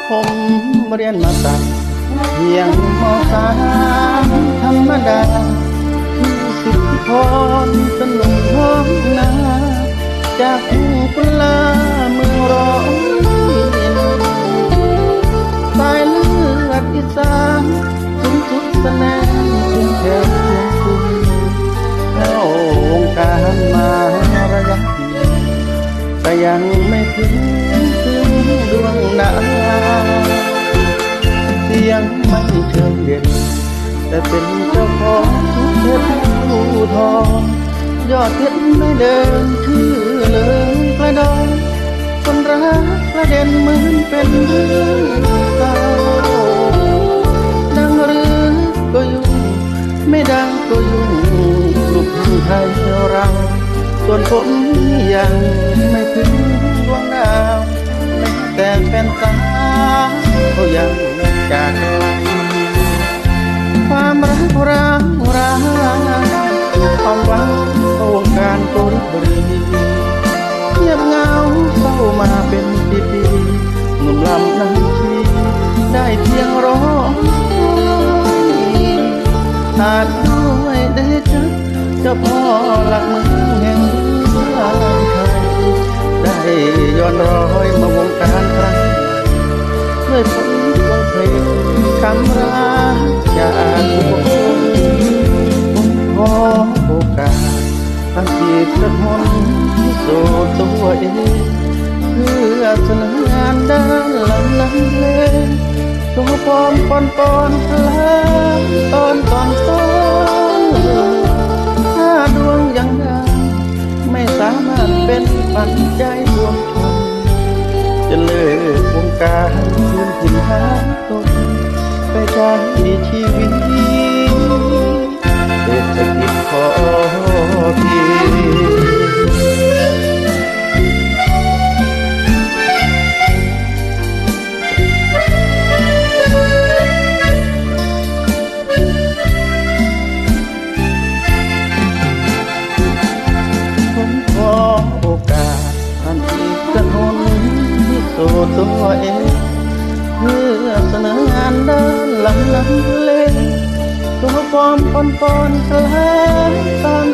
ผมเรียนมาตัดเพียงม.3ธรรมดามีสิทธิพรเป็นหนุ่มท้องนาจากกุลาเมืองร้อยสายเลือดอีสานถึงทุกสแนนถึงแถวเมืองคุณเข้าวงการมาระยะแต่ยังไม่ถึงดวงดาวเสียงไม่เชิงเด่นแต่เป็นเจ้าของทุกเพชรผู้ทองยอดเพชรไม่เดินชื่อเลยกระดองคนรักประเด็นเหมือนเป็นเรื่องเก่าดังหรือก็ยุ่งไม่ดังก็ยุ่งลูกทุ่งไทยเราส่วนผมยังไม่ถึงดวงดาวแต่แฟนสาวก็ยังจากไกลความรักเราความหวังวงการโกริบรีเงียบเงาเศร้ามาเป็นปีหนุ่มลำน้ำชีได้เพียงร้องอาจด้วยเดชะเจ้าพ่อหลักเมืองแห่งเมืองไทยได้ย้อนรอยมาวงการครั้งด้วยผลวงเพลงคำรักจากผู้คนผมขอโอกาสทำจีบสักคนที่โสดตัวเองเพื่อเสนองานด้านลำน้ำเลตัวปลอมปอนพลังตอนถ้าดวงยังดังไม่สามารถเป็นปัจจัยรวมชนจะเลิกวงการคืนถิ่นหาตนไปใช้ชีวิตเศรษฐกิจพอเพียงผมขอโอกาสทันทีสักคนที่โสดตัวเองเพื่อเสนองานด้านลำน้ำเลตัวปลอมปอนคล้ายตอน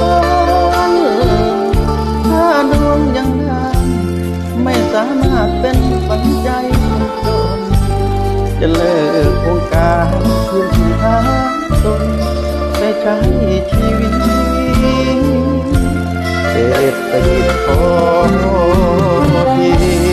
ถ้าดวงยังดังไม่สามารถเป็นปัจจัยตนจะเลิกวงการเพื่อที่หาตนไปใช้ชีวิตเศรษฐกิจพอเพียง